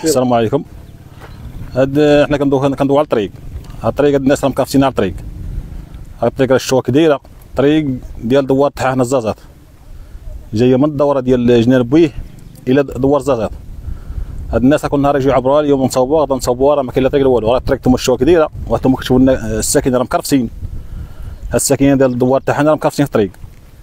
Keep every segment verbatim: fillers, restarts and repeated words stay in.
السلام عليكم. هاد حنا كندويو كندويو على الطريق. هاد الطريق هاد الناس راه مكافسين على الطريق. هاد الطريق راه الشوا كبيره، طريق ديال دوار تحا هنا الزازات. جايه من الدوره ديال جنان بويه الى دوار الزازات. هاد الناس كل نهار يجيو يعبروها، اليوم نصاوبوها غدا نصاوبوها، راه ما كاين لا طريق لا والو، راه الطريق تما الشوا كبيره، وهانتوما كتشوفوا الساكنه راه مكرفسين. هاد الساكنه ديال الدوار تاعنا راه مكرفسين في الطريق.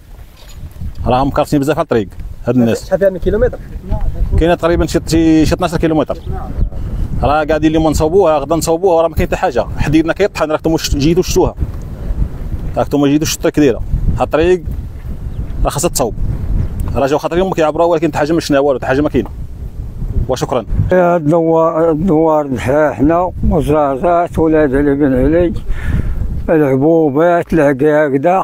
راهم مكرفسين بزاف على الطريق هاد الناس. شحال فيها من كيلومتر؟ كاينه تقريبا شي شي اثناش كيلومتر. راه قاعدين اليوم نصاوبوها غدا نصاوبوها، راه ما كاين حتى حاجه، حديدنا كيطحن، راكم جيتوا شفتوها. راكم جيتوا شفتوا الطريق كبيره. هاد الطريق راه خاصها تصاوب. راه جاو خاطر اليوم كيعبروها ولكن حتى حاجه ما شفنا والو، حتى حاجه ما كاينه. وشكرا. الدوار الدوار حنا وزازات ولاد علي بن علي، العبوبات العقاقده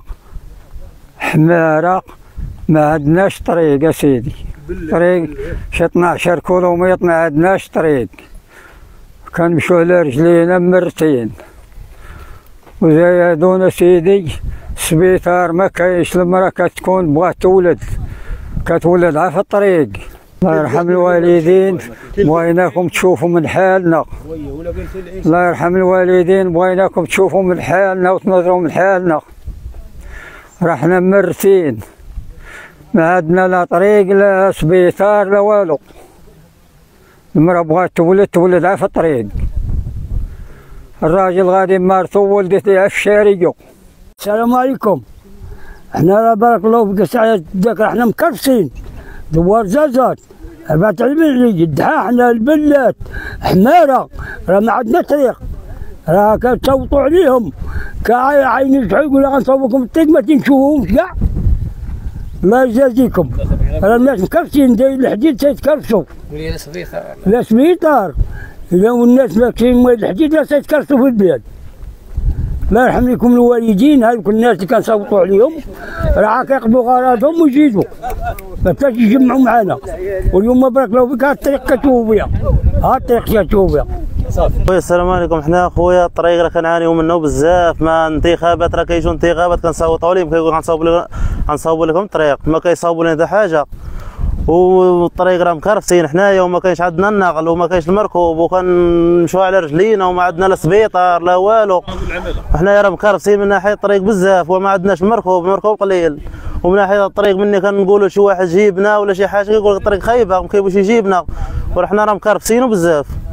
حماره، ما عندناش طريق اسيدي. طريق شي اثناش كيلومتر ما عندناش طريق، كنمشيو على رجلينا مرتين. وزايدونا سيدي السبيطار ما كاينش، المراه كتكون بغات تولد كتولدها في الطريق. الله يرحم الوالدين، بغيناكم تشوفوا من حالنا. الله يرحم الوالدين، بغيناكم تشوفوا من حالنا وتنظروا من حالنا. راه حنا مرتين، ما عندنا لا طريق لا سبيطار لا والو. المرأة بغات تولد تولدها في الطريق. الراجل غادي مارتو ولدت ليها في الشارية. السلام عليكم. حنا راه بارك الله فيك سعيد داك، حنا مكرفسين دوار زازات عبات علي الدحا، حنا البلات حماره، راه ما عندنا طريق، راه كتصوتوا عليهم كعيني يقول غنصوبكم الطريق ما تنشوفوهمش كاع. الله يجازيكم، راه الناس مكرفسين داير الحديد تيتكرفسوا. لا سبيطار لا سبيطار، إلا والناس ما كاين مواد الحديد لا تيتكرفسوا في البلاد. الله يرحم لكم الوالدين، هذوك الناس اللي كنصوتوا عليهم راه كيقضوا غرضهم ويجيدوا، ما بقاش يجمعوا معنا. واليوم بارك الله فيك هاد الطريق كتشوفوا بها، هاد الطريق كتشوفوا بها. خويا السلام عليكم. حنا خويا الطريق راه كنعانيو منه بزاف، ما انتخابات راه كيجيو انتخابات كنصوتوا عليهم، كيقولوا غنصاوبوا غنصاوبوا لكم الطريق، ما كيصاوبوا لنا حتى حاجه. والطريق راه مكرفسين حنايا، وما كاينش عندنا النقل وما كاينش المركوب، وكنمشيو على رجلينا وما عندنا لا سبيطار لا والو. حنايا راه مكرفسين من ناحيه الطريق بزاف، وما عندناش المركوب، المركوب قليل. ومن ناحيه الطريق مني كنقولوا شي واحد جيبنا ولا شي حاجه كيقول لك الطريق خايبه ما كيبغيش يجيبنا، وراه حنا راه مكرفسين بزاف.